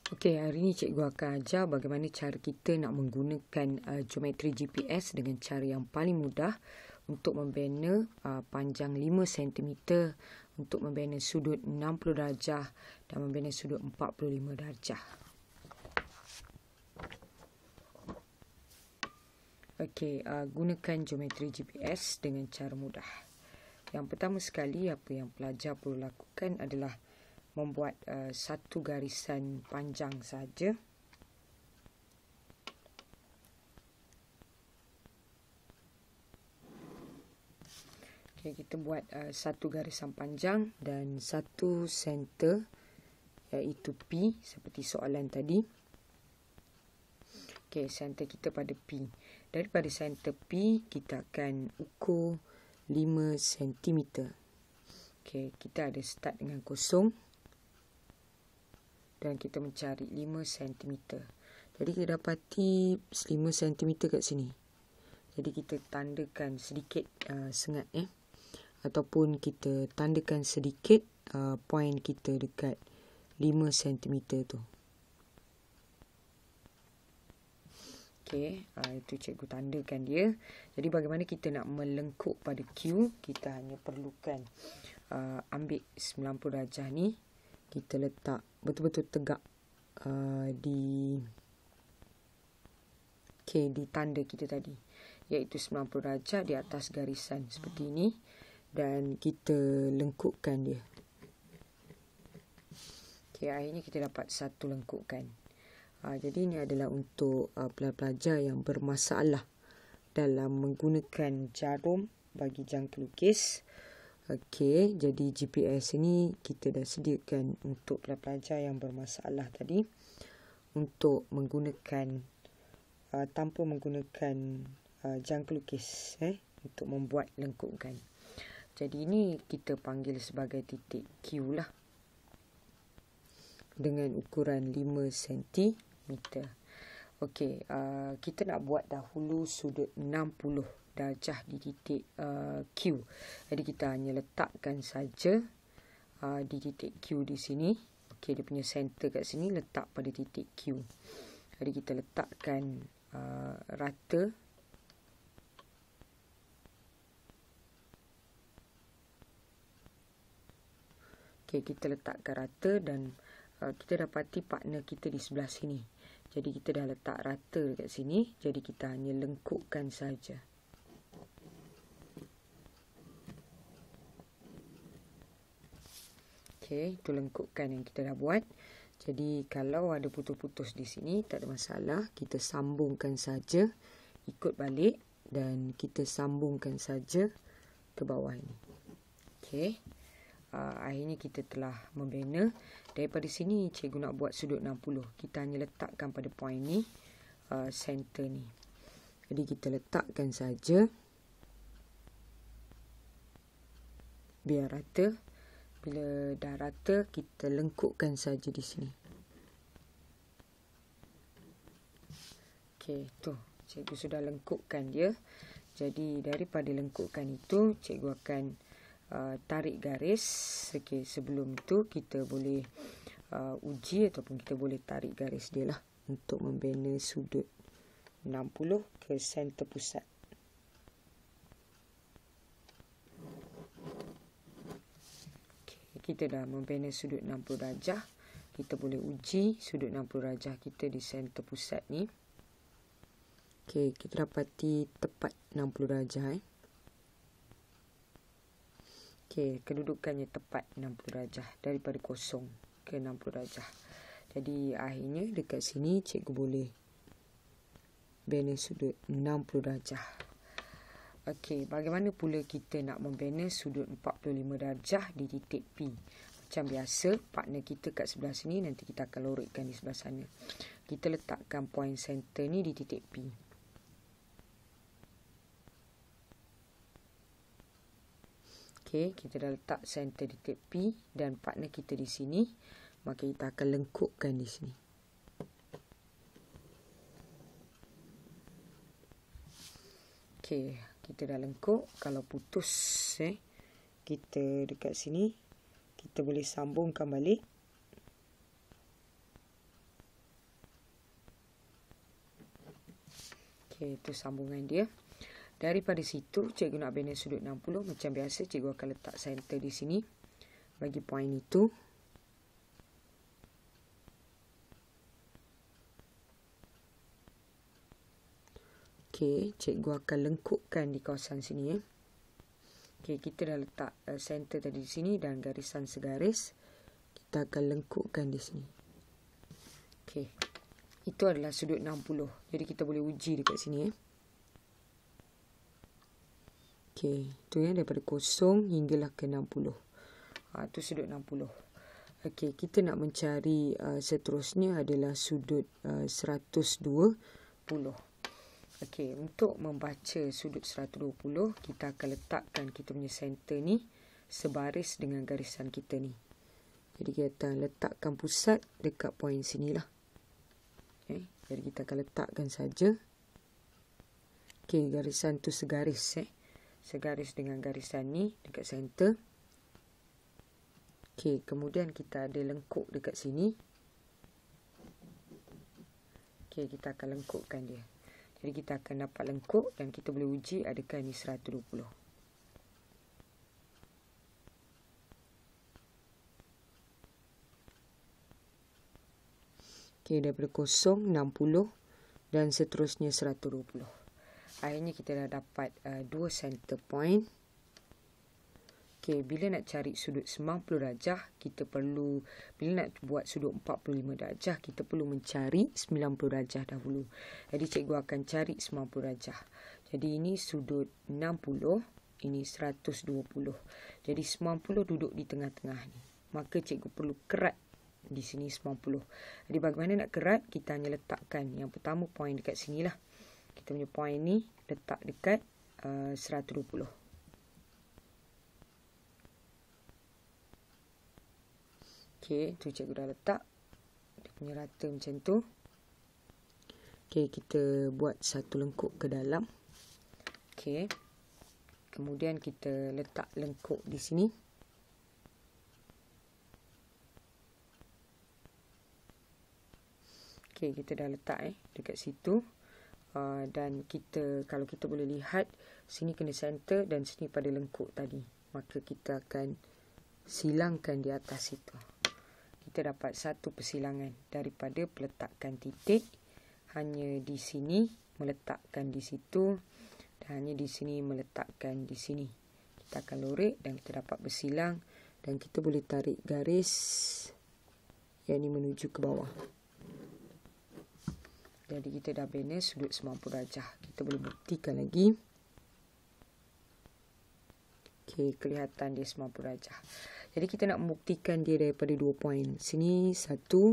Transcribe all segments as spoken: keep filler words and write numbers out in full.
Okey, hari ini cikgu akan ajar bagaimana cara kita nak menggunakan uh, geometri G P S dengan cara yang paling mudah untuk membina uh, panjang lima sentimeter, untuk membina sudut enam puluh darjah dan membina sudut empat puluh lima darjah. Okey, uh, gunakan geometri G P S dengan cara mudah. Yang pertama sekali, apa yang pelajar perlu lakukan adalah membuat uh, satu garisan panjang saja. Okay, kita buat uh, satu garisan panjang dan satu center, iaitu P, seperti soalan tadi. Okay, center kita pada P. Daripada center P, kita akan ukur lima sentimeter. Okay, kita ada start dengan kosong. Dan kita mencari lima sentimeter. Jadi kita dapati lima sentimeter kat sini. Jadi kita tandakan sedikit uh, sengat eh. Ataupun kita tandakan sedikit uh, point kita dekat lima sentimeter tu. Okey, uh, itu cikgu tandakan dia. Jadi bagaimana kita nak melengkuk pada Q, kita hanya perlukan uh, ambil sembilan puluh darjah ni. Kita letak betul-betul tegak uh, di okay, di tanda kita tadi, iaitu sembilan puluh darjah di atas garisan seperti ini, dan kita lengkupkan dia. Okay, akhirnya kita dapat satu lengkupan. Uh, jadi ini adalah untuk uh, pelajar yang bermasalah dalam menggunakan jarum bagi jangka lukis. Okey, jadi G P S ini kita dah sediakan untuk pelajar yang bermasalah tadi untuk menggunakan uh, tanpa menggunakan uh, jangka lukis eh untuk membuat lengkukan. Jadi ini kita panggil sebagai titik Q lah, dengan ukuran lima sentimeter. Okey, uh, kita nak buat dahulu sudut enam puluh darjah di titik uh, Q. Jadi kita hanya letakkan saja uh, di titik Q di sini. Okey, dia punya center kat sini letak pada titik Q. Jadi kita letakkan uh, rata. Okey, kita letakkan rata dan uh, kita dapati partner kita di sebelah sini. Jadi kita dah letak rata dekat sini. Jadi kita hanya lengkupkan saja. Okey, itu lengkupkan yang kita dah buat. Jadi kalau ada putus-putus di sini, tak ada masalah. Kita sambungkan saja, ikut balik, dan kita sambungkan saja ke bawah ini. Okey, uh, akhirnya kita telah membina. Daripada sini cikgu nak buat sudut enam puluh. Kita hanya letakkan pada point ni, uh, center ni. Jadi kita letakkan saja, biar rata. Bila dah rata, kita lengkupkan saja di sini. Okey, tu. Cikgu sudah lengkupkan dia. Jadi, daripada lengkupkan itu, cikgu akan uh, tarik garis. Okey, sebelum itu, kita boleh uh, uji ataupun kita boleh tarik garis dia lah untuk membina sudut enam puluh ke center pusat. Kita dah membina sudut enam puluh darjah. Kita boleh uji sudut enam puluh darjah kita di center pusat ni. Okey, kita dapati tepat enam puluh darjah eh. Okey, kedudukannya tepat enam puluh darjah daripada kosong ke enam puluh darjah. Jadi akhirnya dekat sini cikgu boleh bina sudut enam puluh darjah. Okey, bagaimana pula kita nak membina sudut empat puluh lima darjah di titik P? Macam biasa, partner kita kat sebelah sini, nanti kita akan lorikkan di sebelah sana. Kita letakkan point center ni di titik P. Okey, kita dah letak center di titik P dan partner kita di sini. Maka kita akan lengkupkan di sini. Okey, kita dah lengkup. Kalau putus eh, kita dekat sini, kita boleh sambungkan balik. Okey, itu sambungan dia. Daripada situ, cikgu nak bina sudut enam puluh. Macam biasa, cikgu akan letak center di sini. Bagi poin itu. Okey, cikgu akan lengkupkan di kawasan sini. Eh. Okey, kita dah letak uh, center tadi di sini dan garisan segaris. Kita akan lengkupkan di sini. Okey, itu adalah sudut enam puluh. Jadi kita boleh uji dekat sini. Eh. Okey, itu ya, daripada kosong hinggalah ke enam puluh. Ha, itu sudut enam puluh. Okey, kita nak mencari uh, seterusnya adalah sudut uh, seratus dua puluh. Okey, untuk membaca sudut seratus dua puluh, kita akan letakkan kita punya center ni sebaris dengan garisan kita ni. Jadi kita letakkan pusat dekat poin sinilah. Okay, jadi kita akan letakkan saja. Okey, garisan tu segaris. Eh. Segaris dengan garisan ni dekat center. Okey, kemudian kita ada lengkuk dekat sini. Okey, kita akan lengkupkan dia. Jadi kita akan dapat lengkuk dan kita boleh uji adakah ini seratus dua puluh. Okey, daripada kosong, enam puluh dan seterusnya seratus dua puluh. Akhirnya kita dah dapat uh, dua center point. Okey, bila nak cari sudut sembilan puluh darjah, kita perlu, bila nak buat sudut empat puluh lima darjah, kita perlu mencari sembilan puluh darjah dahulu. Jadi cikgu akan cari sembilan puluh darjah. Jadi ini sudut enam puluh, ini seratus dua puluh. Jadi sembilan puluh duduk di tengah-tengah ni. Maka cikgu perlu kerat di sini sembilan puluh. Jadi bagaimana nak kerat? Kita hanya letakkan yang pertama poin dekat sinilah. Kita punya poin ni letak dekat uh, seratus dua puluh. Okey, tu cikgu dah letak. Dia punya rata macam tu. Okey, kita buat satu lengkuk ke dalam. Okey. Kemudian kita letak lengkuk di sini. Okey, kita dah letak eh dekat situ. Uh, dan kita, kalau kita boleh lihat, sini kena center dan sini pada lengkuk tadi. Maka kita akan silangkan di atas itu. Kita dapat satu persilangan daripada peletakan titik. Hanya di sini meletakkan di situ dan hanya di sini meletakkan di sini. Kita akan lorek dan kita dapat bersilang dan kita boleh tarik garis yang ini menuju ke bawah. Jadi kita dah bina sudut sembilan puluh darjah. Kita boleh buktikan lagi. Okey, kelihatan dia sembilan puluh darjah. Jadi kita nak membuktikan dia daripada dua poin. Sini satu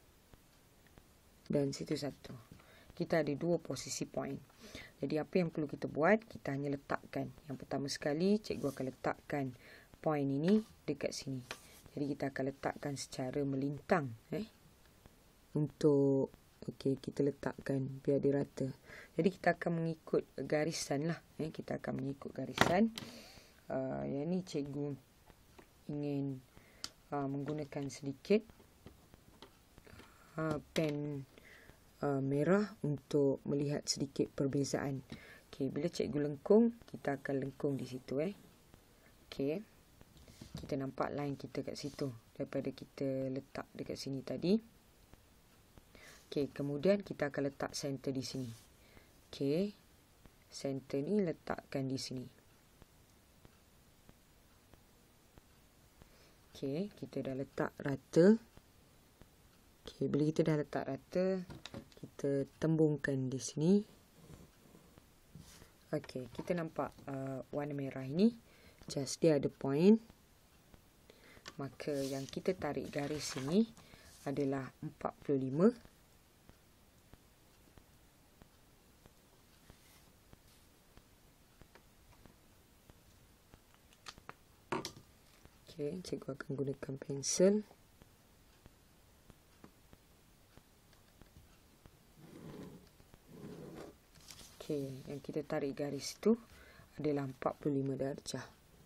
dan situ satu. Kita ada dua posisi poin. Jadi apa yang perlu kita buat? Kita hanya letakkan. Yang pertama sekali, cikgu akan letakkan poin ini dekat sini. Jadi kita akan letakkan secara melintang. Eh, untuk, okey, kita letakkan biar dia rata. Jadi kita akan mengikut garisan lah. Eh, kita akan mengikut garisan. Uh, yang ni cikgu ingin uh, menggunakan sedikit uh, pen uh, merah untuk melihat sedikit perbezaan. Okey, bila cikgu lengkung, kita akan lengkung di situ eh. Okey. Kita nampak line kita kat situ daripada kita letak dekat sini tadi. Okey, kemudian kita akan letak center di sini. Okey. Center ni letakkan di sini. Okey, kita dah letak rata. Okey, bila kita dah letak rata, kita tembungkan di sini. Okey, kita nampak uh, warna merah ini. Just dia ada point. Maka yang kita tarik garis ini adalah empat puluh lima. Okay, cikgu akan gunakan pensel. Okay, yang kita tarik garis itu adalah empat puluh lima darjah.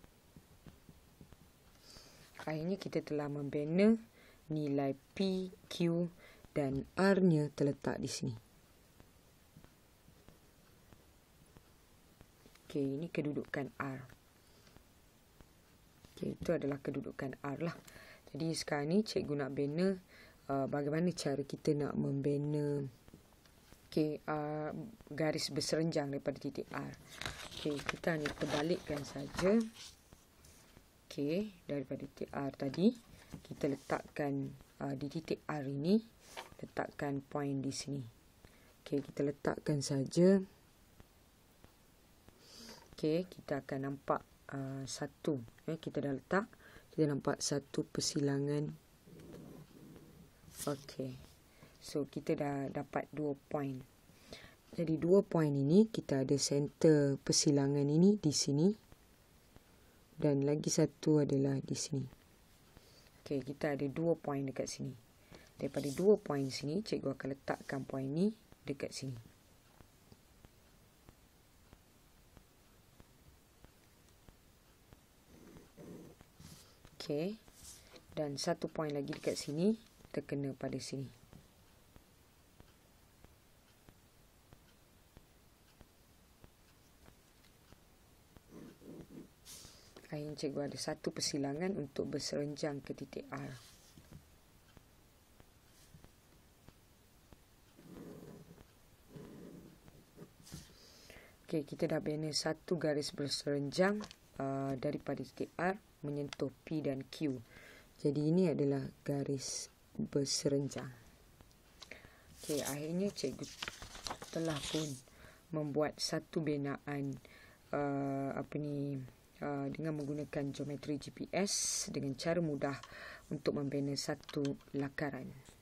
Akhirnya kita telah membina nilai P, Q dan R-nya terletak di sini. Okey, ini kedudukan R. Okey, itu adalah kedudukan R lah. Jadi sekarang ni cikgu nak bina uh, bagaimana cara kita nak membina okey, uh, garis berserenjang daripada titik R. Okey, kita hanya terbalikkan saja. Okey, daripada titik R tadi, kita letakkan uh, di titik R ini, letakkan point di sini. Okey, kita letakkan saja. Okey, kita akan nampak uh, satu. Eh, kita dah letak. Kita nampak satu persilangan. Okey. So, kita dah dapat dua point. Jadi, dua point ini, kita ada center persilangan ini di sini. Dan lagi satu adalah di sini. Okey, kita ada dua point dekat sini. Daripada dua point sini, cikgu akan letakkan point ini dekat sini. Okey. Dan satu point lagi dekat sini, terkena pada sini. Akhirnya cikgu ada satu persilangan untuk berserenjang ke titik R. Okey, kita dah bina satu garis berserenjang uh, daripada titik R menyentuh P dan Q. Jadi ini adalah garis berserenjang. Okey, akhirnya cikgu telah pun membuat satu binaan uh, apa ni uh, dengan menggunakan geometri G P S dengan cara mudah untuk membina satu lakaran.